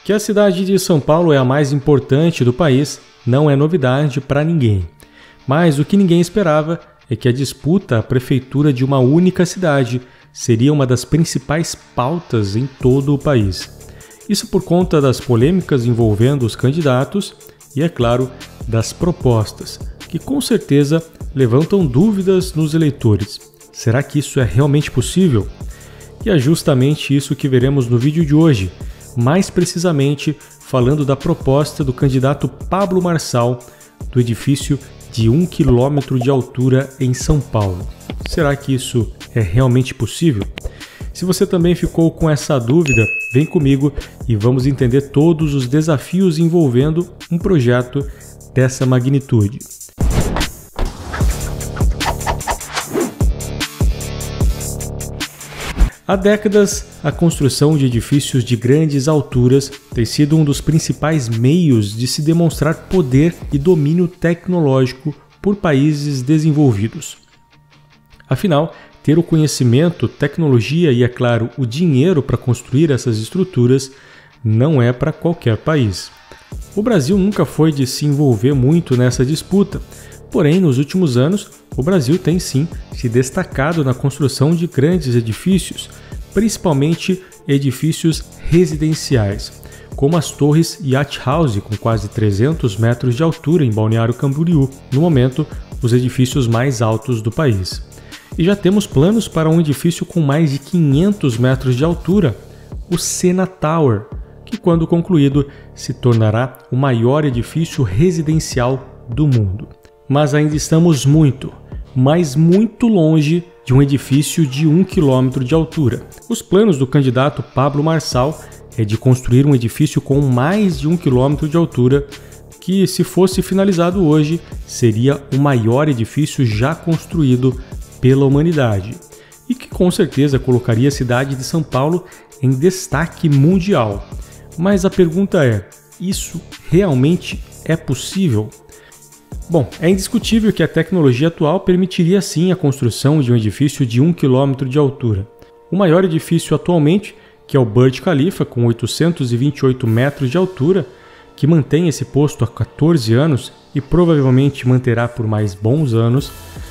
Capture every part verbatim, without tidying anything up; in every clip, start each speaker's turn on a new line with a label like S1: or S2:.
S1: Que a cidade de São Paulo é a mais importante do país não é novidade para ninguém. Mas o que ninguém esperava é que a disputa à prefeitura de uma única cidade seria uma das principais pautas em todo o país. Isso por conta das polêmicas envolvendo os candidatos e, é claro, das propostas, que com certeza levantam dúvidas nos eleitores. Será que isso é realmente possível? E é justamente isso que veremos no vídeo de hoje, mais precisamente falando da proposta do candidato Pablo Marçal do edifício de um quilômetro de altura em São Paulo. Será que isso é realmente possível? Se você também ficou com essa dúvida, vem comigo e vamos entender todos os desafios envolvendo um projeto dessa magnitude. Há décadas, a construção de edifícios de grandes alturas tem sido um dos principais meios de se demonstrar poder e domínio tecnológico por países desenvolvidos. Afinal, ter o conhecimento, tecnologia e, é claro, o dinheiro para construir essas estruturas não é para qualquer país. O Brasil nunca foi de se envolver muito nessa disputa, porém, nos últimos anos, o Brasil tem sim se destacado na construção de grandes edifícios, principalmente edifícios residenciais, como as torres Yacht House, com quase trezentos metros de altura em Balneário Camboriú, no momento, os edifícios mais altos do país. E já temos planos para um edifício com mais de quinhentos metros de altura, o Sena Tower, que quando concluído se tornará o maior edifício residencial do mundo. Mas ainda estamos muito, mas muito longe de um edifício de um quilômetro de altura. Os planos do candidato Pablo Marçal é de construir um edifício com mais de um quilômetro de altura, que, se fosse finalizado hoje, seria o maior edifício já construído pela humanidade e que com certeza colocaria a cidade de São Paulo em destaque mundial. Mas a pergunta é, isso realmente é possível? Bom, é indiscutível que a tecnologia atual permitiria sim a construção de um edifício de um quilômetro de altura. O maior edifício atualmente, que é o Burj Khalifa, com oitocentos e vinte e oito metros de altura, que mantém esse posto há quatorze anos e provavelmente manterá por mais bons anos,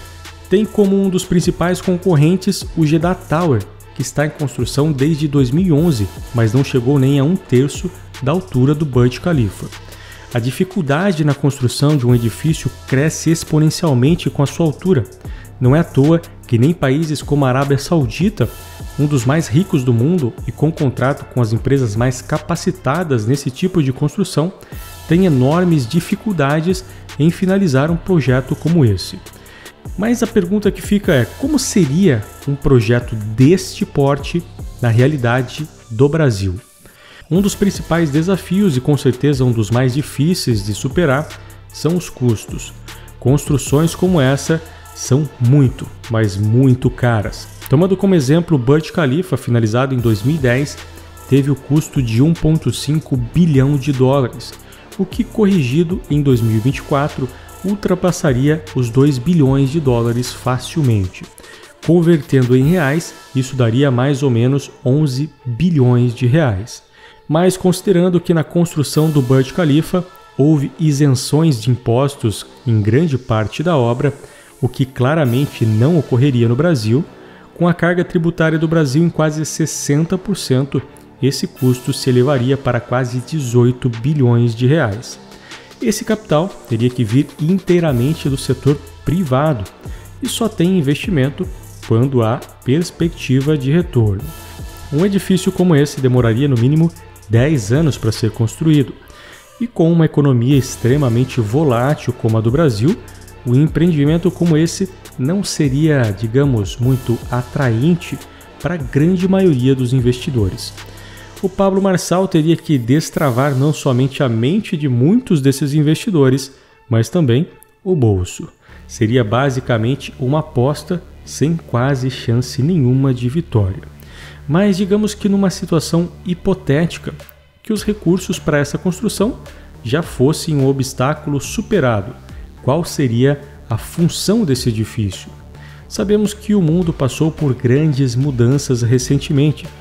S1: tem como um dos principais concorrentes o Jeddah Tower, que está em construção desde dois mil e onze, mas não chegou nem a um terço da altura do Burj Khalifa. A dificuldade na construção de um edifício cresce exponencialmente com a sua altura. Não é à toa que nem países como a Arábia Saudita, um dos mais ricos do mundo e com contrato com as empresas mais capacitadas nesse tipo de construção, tem enormes dificuldades em finalizar um projeto como esse. Mas a pergunta que fica é, como seria um projeto deste porte na realidade do Brasil? Um dos principais desafios e com certeza um dos mais difíceis de superar são os custos. Construções como essa são muito, mas muito caras. Tomando como exemplo o Burj Khalifa, finalizado em dois mil e dez, teve o custo de um vírgula cinco bilhão de dólares, o que corrigido em dois mil e vinte e quatro ultrapassaria os dois bilhões de dólares facilmente. Convertendo em reais, isso daria mais ou menos onze bilhões de reais. Mas considerando que na construção do Burj Khalifa houve isenções de impostos em grande parte da obra, o que claramente não ocorreria no Brasil, com a carga tributária do Brasil em quase sessenta por cento, esse custo se elevaria para quase dezoito bilhões de reais. Esse capital teria que vir inteiramente do setor privado e só tem investimento quando há perspectiva de retorno. Um edifício como esse demoraria no mínimo dez anos para ser construído, e com uma economia extremamente volátil como a do Brasil, um empreendimento como esse não seria, digamos, muito atraente para a grande maioria dos investidores. O Pablo Marçal teria que destravar não somente a mente de muitos desses investidores, mas também o bolso. Seria basicamente uma aposta sem quase chance nenhuma de vitória. Mas digamos que numa situação hipotética, que os recursos para essa construção já fossem um obstáculo superado, qual seria a função desse edifício? Sabemos que o mundo passou por grandes mudanças recentemente,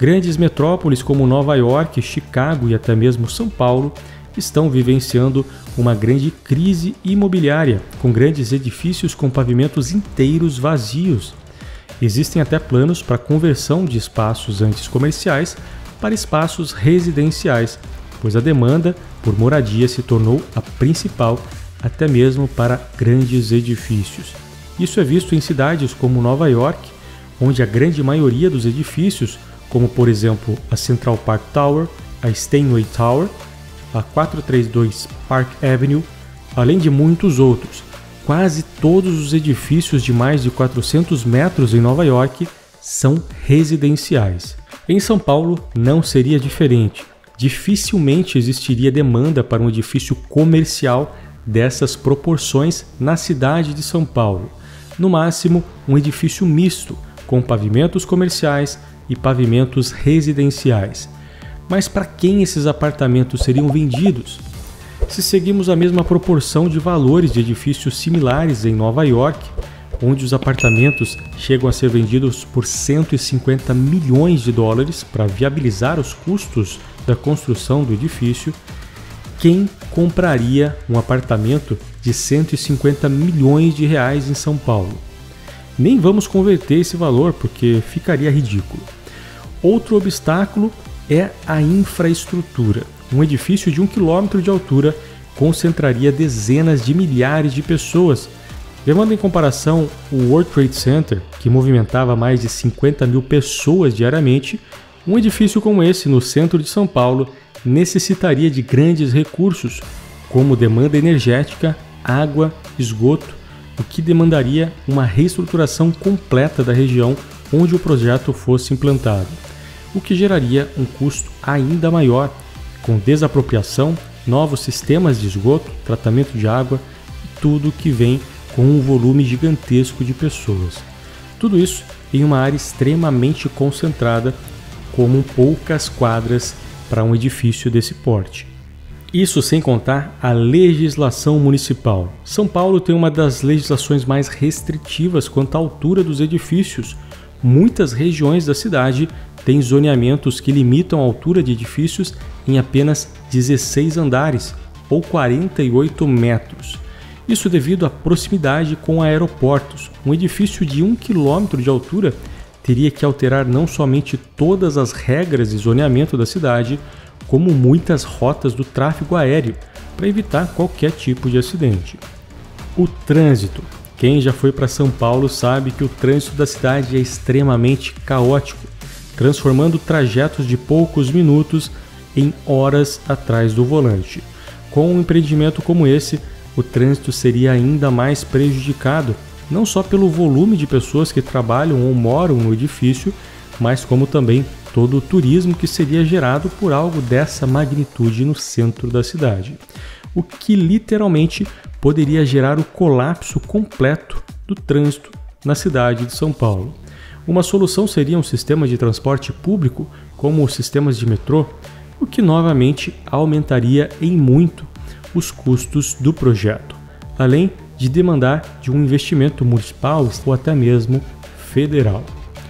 S1: Grandes metrópoles como Nova York, Chicago e até mesmo São Paulo estão vivenciando uma grande crise imobiliária, com grandes edifícios com pavimentos inteiros vazios. Existem até planos para conversão de espaços antes comerciais para espaços residenciais, pois a demanda por moradia se tornou a principal, até mesmo para grandes edifícios. Isso é visto em cidades como Nova York, onde a grande maioria dos edifícios, como por exemplo a Central Park Tower, a Steinway Tower, a quatrocentos e trinta e dois Park Avenue, além de muitos outros, quase todos os edifícios de mais de quatrocentos metros em Nova York são residenciais. Em São Paulo não seria diferente. Dificilmente existiria demanda para um edifício comercial dessas proporções na cidade de São Paulo. No máximo, um edifício misto, com pavimentos comerciais e pavimentos residenciais. Mas para quem esses apartamentos seriam vendidos? Se seguimos a mesma proporção de valores de edifícios similares em Nova York, onde os apartamentos chegam a ser vendidos por cento e cinquenta milhões de dólares para viabilizar os custos da construção do edifício, quem compraria um apartamento de cento e cinquenta milhões de reais em São Paulo? Nem vamos converter esse valor porque ficaria ridículo. Outro obstáculo é a infraestrutura. Um edifício de um quilômetro de altura concentraria dezenas de milhares de pessoas. Levando em comparação o World Trade Center, que movimentava mais de cinquenta mil pessoas diariamente, um edifício como esse no centro de São Paulo necessitaria de grandes recursos, como demanda energética, água, esgoto, o que demandaria uma reestruturação completa da região onde o projeto fosse implantado, o que geraria um custo ainda maior, com desapropriação, novos sistemas de esgoto, tratamento de água e tudo que vem com um volume gigantesco de pessoas. Tudo isso em uma área extremamente concentrada, como poucas quadras para um edifício desse porte. Isso sem contar a legislação municipal. São Paulo tem uma das legislações mais restritivas quanto à altura dos edifícios. Muitas regiões da cidade têm zoneamentos que limitam a altura de edifícios em apenas dezesseis andares, ou quarenta e oito metros. Isso devido à proximidade com aeroportos. Um edifício de um quilômetro de altura teria que alterar não somente todas as regras de zoneamento da cidade, como muitas rotas do tráfego aéreo, para evitar qualquer tipo de acidente. O trânsito. Quem já foi para São Paulo sabe que o trânsito da cidade é extremamente caótico, transformando trajetos de poucos minutos em horas atrás do volante. Com um empreendimento como esse, o trânsito seria ainda mais prejudicado, não só pelo volume de pessoas que trabalham ou moram no edifício, mas como também todo o turismo que seria gerado por algo dessa magnitude no centro da cidade, o que literalmente poderia gerar o colapso completo do trânsito na cidade de São Paulo. Uma solução seria um sistema de transporte público, como os sistemas de metrô, o que novamente aumentaria em muito os custos do projeto, além de demandar de um investimento municipal ou até mesmo federal.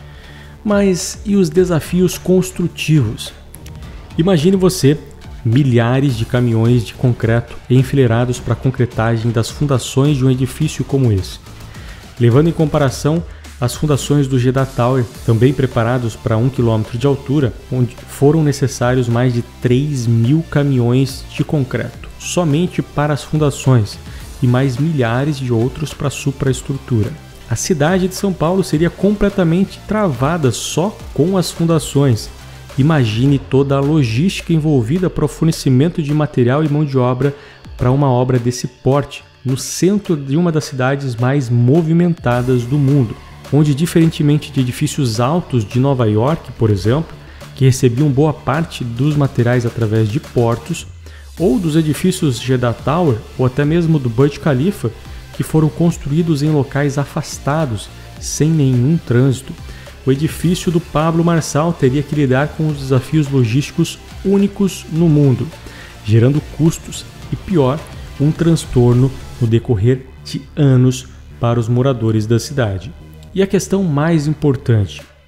S1: Mas e os desafios construtivos? Imagine você milhares de caminhões de concreto enfileirados para a concretagem das fundações de um edifício como esse. Levando em comparação as fundações do Jeddah Tower, também preparados para um quilômetro de altura, onde foram necessários mais de três mil caminhões de concreto, somente para as fundações, e mais milhares de outros para a supraestrutura. A cidade de São Paulo seria completamente travada só com as fundações. Imagine toda a logística envolvida para o fornecimento de material e mão de obra para uma obra desse porte, no centro de uma das cidades mais movimentadas do mundo, onde, diferentemente de edifícios altos de Nova York, por exemplo, que recebiam boa parte dos materiais através de portos, ou dos edifícios Jeddah Tower, ou até mesmo do Burj Khalifa, que foram construídos em locais afastados, sem nenhum trânsito, o edifício do Pablo Marçal teria que lidar com os desafios logísticos únicos no mundo, gerando custos e, pior, um transtorno no decorrer de anos para os moradores da cidade. E a questão mais importante,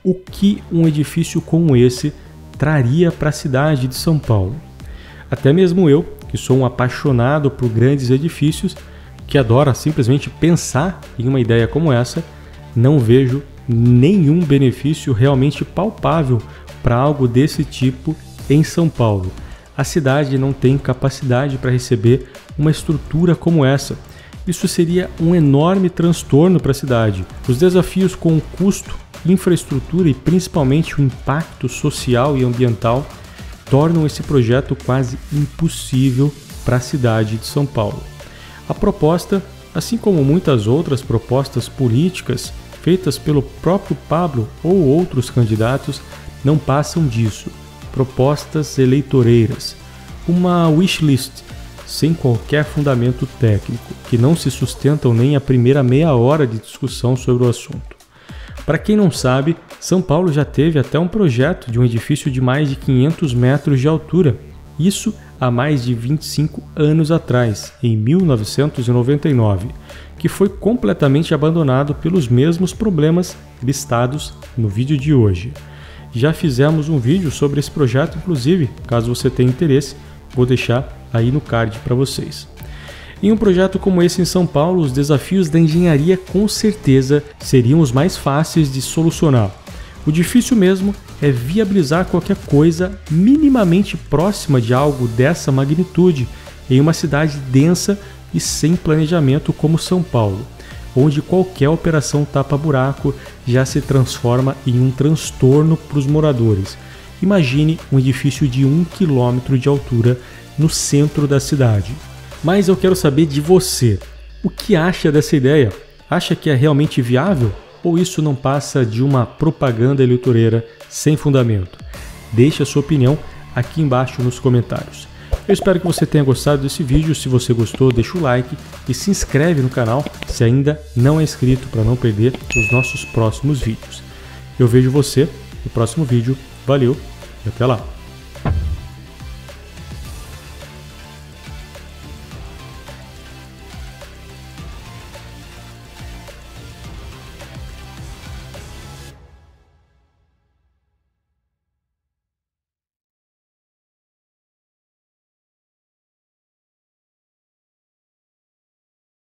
S1: o que um edifício como esse traria para a cidade de São Paulo. Até mesmo eu, que sou um apaixonado por grandes edifícios, que adora simplesmente pensar em uma ideia como essa, não vejo nenhum benefício realmente palpável para algo desse tipo em São Paulo. A cidade não tem capacidade para receber uma estrutura como essa. Isso seria um enorme transtorno para a cidade. Os desafios com o custo, infraestrutura e principalmente o impacto social e ambiental tornam esse projeto quase impossível para a cidade de São Paulo. A proposta, assim como muitas outras propostas políticas feitas pelo próprio Pablo ou outros candidatos, não passam disso. Propostas eleitoreiras, uma wishlist sem qualquer fundamento técnico, que não se sustentam nem a primeira meia hora de discussão sobre o assunto. Para quem não sabe, São Paulo já teve até um projeto de um edifício de mais de quinhentos metros de altura, isso há mais de vinte e cinco anos atrás, em mil novecentos e noventa e nove, que foi completamente abandonado pelos mesmos problemas listados no vídeo de hoje. Já fizemos um vídeo sobre esse projeto, inclusive, caso você tenha interesse, vou deixar aí no card para vocês. Em um projeto como esse em São Paulo, os desafios da engenharia com certeza seriam os mais fáceis de solucionar. O difícil mesmo é viabilizar qualquer coisa minimamente próxima de algo dessa magnitude em uma cidade densa e sem planejamento como São Paulo, onde qualquer operação tapa-buraco já se transforma em um transtorno para os moradores. Imagine um edifício de um quilômetro de altura no centro da cidade. Mas eu quero saber de você. O que acha dessa ideia? Acha que é realmente viável? Ou isso não passa de uma propaganda eleitoreira sem fundamento? Deixe a sua opinião aqui embaixo nos comentários. Eu espero que você tenha gostado desse vídeo. Se você gostou, deixa o like e se inscreve no canal se ainda não é inscrito para não perder os nossos próximos vídeos. Eu vejo você no próximo vídeo. Valeu e até lá!